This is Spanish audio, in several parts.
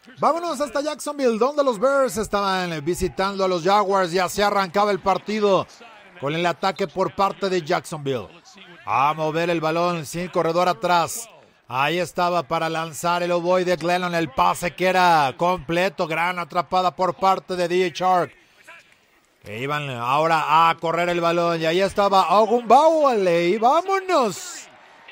Vámonos hasta Jacksonville, donde los Bears estaban visitando a los Jaguars. Ya se arrancaba el partido con el ataque por parte de Jacksonville. A mover el balón sin corredor atrás. Ahí estaba para lanzar el ovoide de Glennon. El pase que era completo. Gran atrapada por parte de DJ Chark. Que iban ahora a correr el balón. Y ahí estaba Ogunbowale. Y vámonos.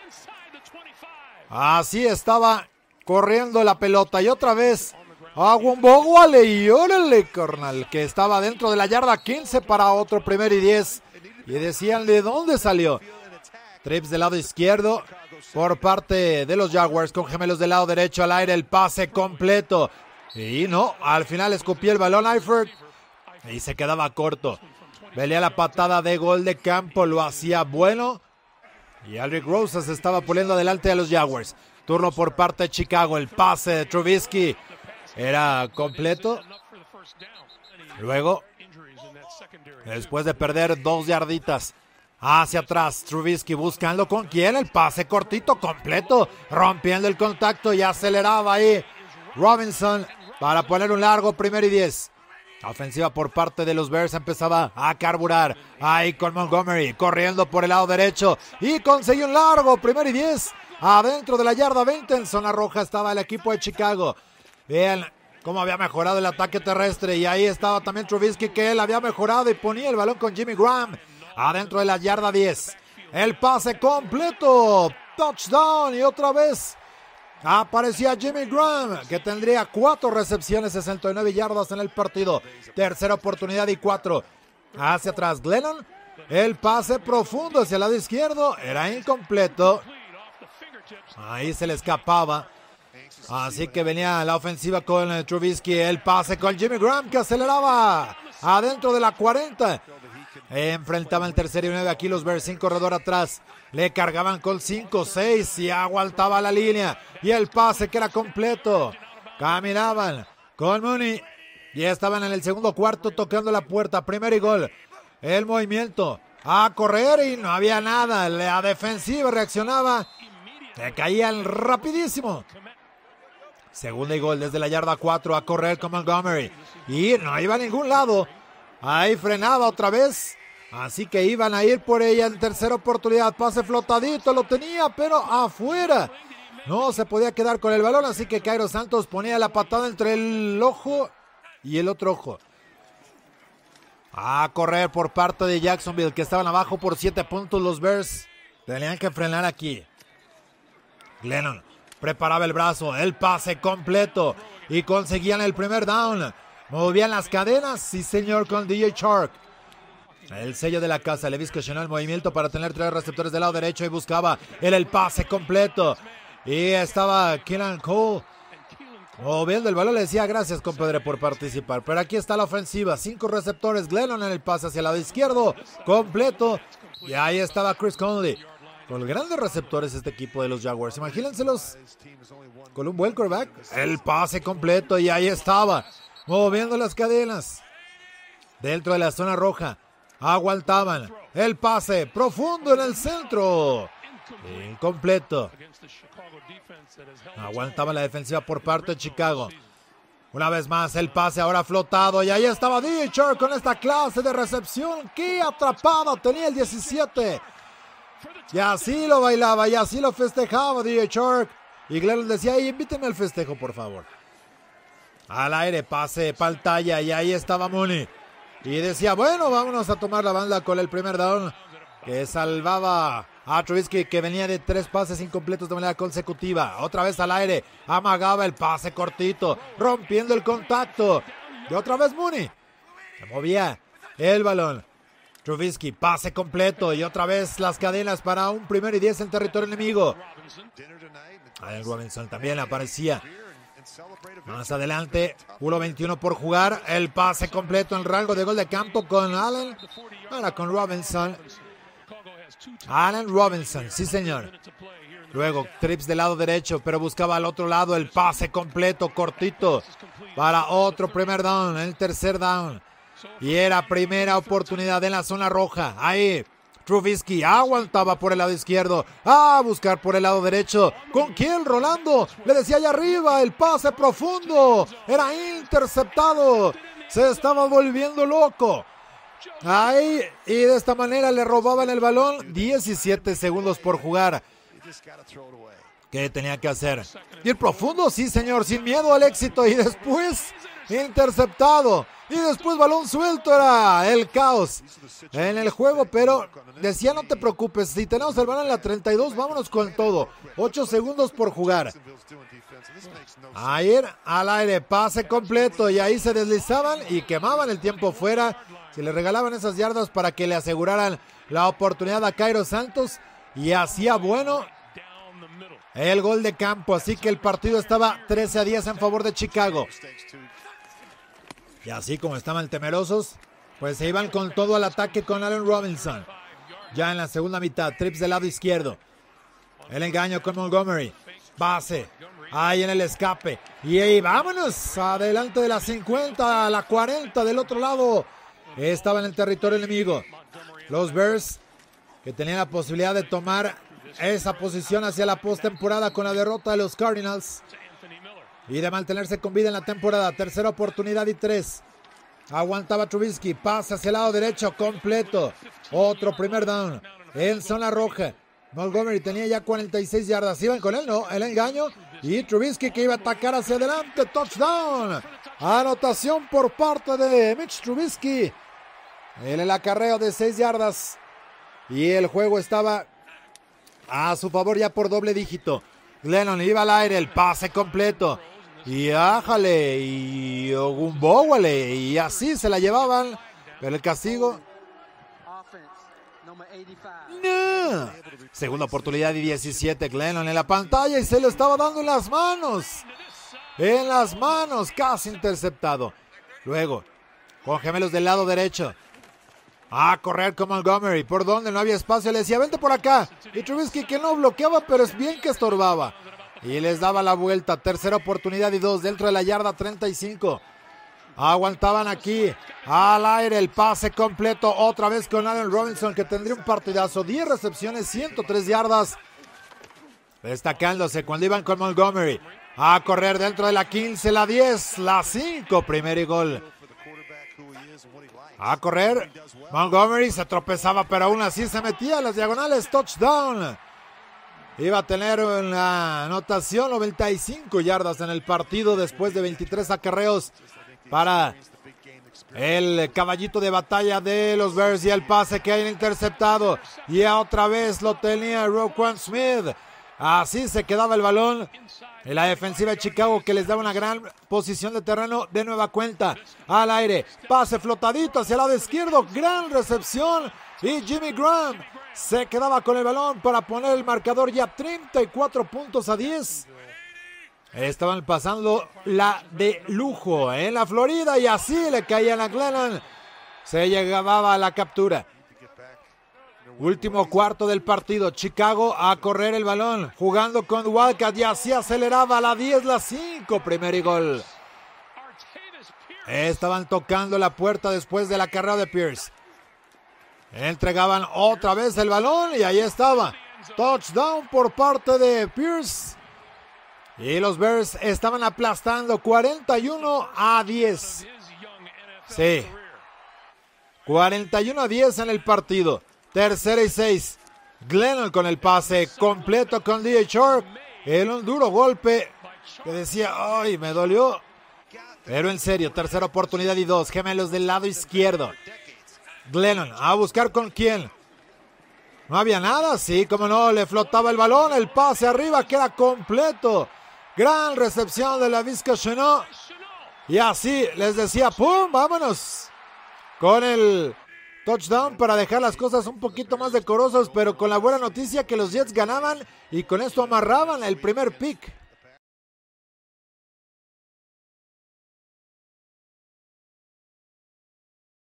Así estaba corriendo la pelota. Y otra vez Ogunbowale. Y órale, carnal. Que estaba dentro de la yarda 15 para otro 1 y 10. Y decían, ¿de dónde salió? Trips del lado izquierdo por parte de los Jaguars, con gemelos del lado derecho al aire, el pase completo. Y no, al final escupió el balón Eifert y se quedaba corto. Velía la patada de gol de campo, lo hacía bueno. Y Aldrick Rosas estaba poniendo adelante a los Jaguars. Turno por parte de Chicago, el pase de Trubisky era completo. Luego, después de perder 2 yarditas, hacia atrás, Trubisky buscando con quién, el pase cortito, completo, rompiendo el contacto y aceleraba ahí Robinson para poner un largo 1 y 10. La ofensiva por parte de los Bears empezaba a carburar, ahí con Montgomery, corriendo por el lado derecho y consiguió un largo 1 y 10, adentro de la yarda 20, en zona roja estaba el equipo de Chicago. Vean cómo había mejorado el ataque terrestre y ahí estaba también Trubisky, que él había mejorado y ponía el balón con Jimmy Graham. Adentro de la yarda 10. El pase completo. Touchdown. Y otra vez aparecía Jimmy Graham, que tendría 4 recepciones, 69 yardas en el partido. Tercera oportunidad y 4. Hacia atrás Glennon. El pase profundo hacia el lado izquierdo. Era incompleto. Ahí se le escapaba. Así que venía la ofensiva con Trubisky. El pase con Jimmy Graham, que aceleraba adentro de la 40. Enfrentaban el 3 y 9 aquí los Bears sin corredor atrás. Le cargaban con 5, 6 y aguantaba la línea. Y el pase que era completo. Caminaban con Mooney. Y estaban en el segundo cuarto tocando la puerta. 1 y gol. El movimiento a correr y no había nada. La defensiva reaccionaba. Se caían rapidísimo. Segunda y gol desde la yarda 4 a correr con Montgomery. Y no iba a ningún lado. Ahí frenaba otra vez. Así que iban a ir por ella en tercera oportunidad. Pase flotadito, lo tenía, pero afuera. No se podía quedar con el balón, así que Cairo Santos ponía la patada entre el ojo y el otro ojo. A correr por parte de Jacksonville, que estaban abajo por 7 puntos los Bears. Tenían que frenar aquí. Glennon preparaba el brazo, el pase completo y conseguían el primer down. Movían las cadenas, sí señor, con DJ Chark. El sello de la casa, Levis cuestionó el movimiento para tener 3 receptores del lado derecho y buscaba el pase completo. Y estaba Keelan Cole moviendo el balón, le decía gracias compadre por participar. Pero aquí está la ofensiva, 5 receptores, Glennon en el pase hacia el lado izquierdo, completo. Y ahí estaba Chris Conley. Con grandes receptores este equipo de los Jaguars, imagínenselos con un buen quarterback. El pase completo y ahí estaba, moviendo las cadenas. Dentro de la zona roja, aguantaban el pase profundo en el centro. Incompleto. Aguantaba la defensiva por parte de Chicago. Una vez más el pase ahora flotado y ahí estaba DJ Chark con esta clase de recepción. ¡Qué atrapado tenía el 17! Y así lo bailaba y así lo festejaba DJ Chark. Y Glennon decía, invíteme al festejo por favor. Al aire, pase, pantalla y ahí estaba Mooney. Y decía, bueno, vámonos a tomar la banda con el primer down. Que salvaba a Trubisky, que venía de 3 pases incompletos de manera consecutiva. Otra vez al aire, amagaba el pase cortito, rompiendo el contacto. Y otra vez Mooney. Se movía el balón. Trubisky, pase completo y otra vez las cadenas para un 1 y 10 en territorio enemigo. Allen Robinson también aparecía. Más adelante, 1:21 por jugar. El pase completo en rango de gol de campo con Allen. Ahora con Robinson. Allen Robinson, sí señor. Luego trips del lado derecho, pero buscaba al otro lado el pase completo, cortito, para otro primer down, el tercer down. Y era primera oportunidad en la zona roja. Ahí, Trubisky aguantaba por el lado izquierdo, a buscar por el lado derecho. ¿Con quién? Rolando. Le decía allá arriba, el pase profundo. Era interceptado. Se estaba volviendo loco. Ahí, y de esta manera le robaban el balón. 17 segundos por jugar. ¿Qué tenía que hacer? Ir profundo, sí señor, sin miedo al éxito. Y después interceptado. Y después balón suelto. Era el caos en el juego, pero decía no te preocupes, si tenemos el balón en la 32, vámonos con todo. 8 segundos por jugar. A ir al aire, pase completo, y ahí se deslizaban y quemaban el tiempo fuera. Se le regalaban esas yardas para que le aseguraran la oportunidad a Cairo Santos, y hacía bueno el gol de campo. Así que el partido estaba 13-10 en favor de Chicago. Y así como estaban temerosos, pues se iban con todo al ataque con Allen Robinson. Ya en la segunda mitad, trips del lado izquierdo. El engaño con Montgomery. Base. Ahí en el escape. Y ahí vámonos. Adelante de la 50 a la 40 del otro lado. Estaba en el territorio enemigo. Los Bears, que tenían la posibilidad de tomar esa posición hacia la postemporada con la derrota de los Cardinals y de mantenerse con vida en la temporada. Tercera oportunidad y 3. Aguantaba Trubisky, pasa hacia el lado derecho completo. Otro primer down en zona roja. Montgomery tenía ya 46 yardas. Iban con él, no, el engaño. Y Trubisky que iba a atacar hacia adelante. Touchdown. Anotación por parte de Mitch Trubisky en el acarreo de 6 yardas. Y el juego estaba a su favor ya por doble dígito. Glennon iba al aire, el pase completo. Y ájale, y Ogunbowale, y así se la llevaban. Pero el castigo. No. Segunda oportunidad y 17. Glennon en la pantalla y se lo estaba dando en las manos. En las manos, casi interceptado. Luego, con gemelos del lado derecho. A correr con Montgomery, por donde no había espacio, le decía, vente por acá. Y Trubisky que no bloqueaba, pero es bien que estorbaba. Y les daba la vuelta. Tercera oportunidad y 2 dentro de la yarda 35. Aguantaban aquí. Al aire el pase completo. Otra vez con Allen Robinson, que tendría un partidazo. 10 recepciones, 103 yardas. Destacándose cuando iban con Montgomery. A correr dentro de la 15, la 10, la 5. Primer y gol. A correr. Montgomery se tropezaba, pero aún así se metía a las diagonales. Touchdown. Iba a tener una anotación, 95 yardas en el partido después de 23 acarreos para el caballito de batalla de los Bears. Y el pase que hay interceptado. Y otra vez lo tenía Roquan Smith. Así se quedaba el balón en la defensiva de Chicago, que les daba una gran posición de terreno de nueva cuenta. Al aire, pase flotadito hacia el lado izquierdo, gran recepción. Y Jimmy Graham se quedaba con el balón para poner el marcador ya 34 puntos a 10. Estaban pasando la de lujo en la Florida y así le caían a Glennon. Se llegaba a la captura. Último cuarto del partido. Chicago a correr el balón, jugando con Wildcat, y así aceleraba la 10, la 5. Primer y gol. Estaban tocando la puerta después de la carrera de Pierce. Entregaban otra vez el balón y ahí estaba. Touchdown por parte de Pierce. Y los Bears estaban aplastando 41 a 10. Sí. 41 a 10 en el partido. Tercera y 6. Glennon con el pase completo con DJ Sharp. Un duro golpe que decía, ay, me dolió. Pero en serio, tercera oportunidad y 2. Gemelos del lado izquierdo. Glennon a buscar con quién. No había nada, sí, como no, le flotaba el balón. El pase arriba queda completo. Gran recepción de la Vizca Chenot. Y así les decía, ¡pum! Vámonos. Con el touchdown para dejar las cosas un poquito más decorosas, pero con la buena noticia que los Jets ganaban y con esto amarraban el primer pick